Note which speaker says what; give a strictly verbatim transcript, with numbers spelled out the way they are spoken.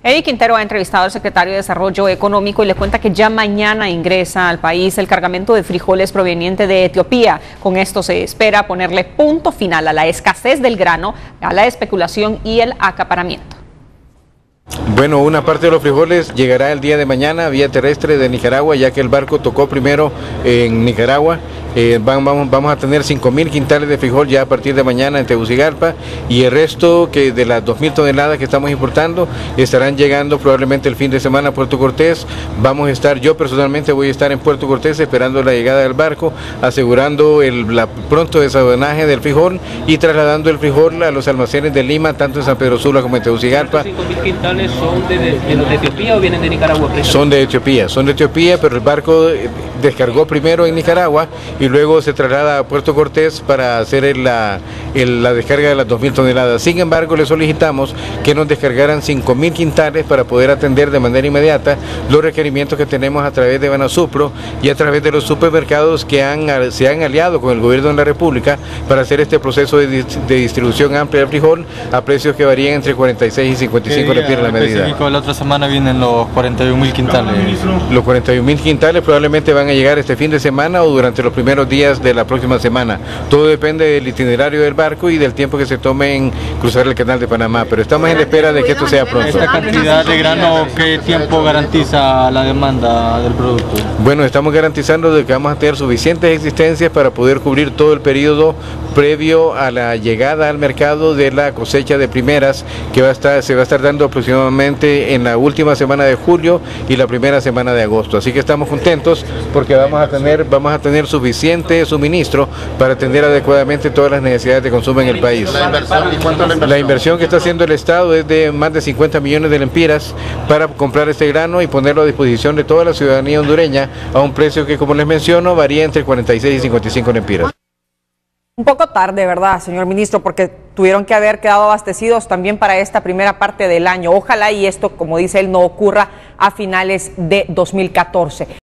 Speaker 1: Eddie Quintero ha entrevistado al secretario de Desarrollo Económico y le cuenta que ya mañana ingresa al país el cargamento de frijoles proveniente de Etiopía. Con esto se espera ponerle punto final a la escasez del grano, a la especulación y el acaparamiento.
Speaker 2: Bueno, una parte de los frijoles llegará el día de mañana vía terrestre de Nicaragua, ya que el barco tocó primero en Nicaragua. Eh, vamos, vamos a tener cinco mil quintales de frijol ya a partir de mañana en Tegucigalpa, y el resto que de las dos mil toneladas que estamos importando estarán llegando probablemente el fin de semana a Puerto Cortés. Vamos a estar, yo personalmente voy a estar en Puerto Cortés esperando la llegada del barco, asegurando el la, pronto desabonaje del frijol y trasladando el frijol a los almacenes de Lima, tanto en San Pedro Sula como en Tegucigalpa.
Speaker 3: ¿Estos cinco mil quintales son de, de, de, de Etiopía o vienen de Nicaragua?
Speaker 2: Son de Etiopía, son de Etiopía, pero el barco descargó primero en Nicaragua y luego se traslada a Puerto Cortés para hacer el, la, el, la descarga de las dos mil toneladas. Sin embargo, le solicitamos que nos descargaran cinco mil quintales para poder atender de manera inmediata los requerimientos que tenemos a través de Banasupro y a través de los supermercados que han, se han aliado con el gobierno de la República para hacer este proceso de, de distribución amplia del frijol a precios que varían entre cuarenta y seis y cincuenta y cinco lempiras la medida.
Speaker 4: La otra semana vienen los cuarenta y un mil quintales.
Speaker 2: Los cuarenta y un mil quintales probablemente van a llegar este fin de semana o durante los primeros días de la próxima semana. Todo depende del itinerario del barco y del tiempo que se tome en cruzar el canal de Panamá, pero estamos en la espera de que esto sea pronto.
Speaker 4: ¿Esta cantidad de grano qué tiempo garantiza la demanda del producto?
Speaker 2: Bueno, estamos garantizando de que vamos a tener suficientes existencias para poder cubrir todo el periodo previo a la llegada al mercado de la cosecha de primeras, que va a estar, se va a estar dando aproximadamente en la última semana de julio y la primera semana de agosto. Así que estamos contentos porque vamos a tener, vamos a tener suficiente suministro para atender adecuadamente todas las necesidades de consumo en el país.
Speaker 5: ¿La inversión? ¿Y cuánto es la inversión?
Speaker 2: La inversión que está haciendo el Estado es de más de cincuenta millones de lempiras para comprar este grano y ponerlo a disposición de toda la ciudadanía hondureña a un precio que, como les menciono, varía entre cuarenta y seis y cincuenta y cinco lempiras.
Speaker 1: Un poco tarde, ¿verdad, señor ministro? Porque tuvieron que haber quedado abastecidos también para esta primera parte del año. Ojalá y esto, como dice él, no ocurra a finales de dos mil catorce.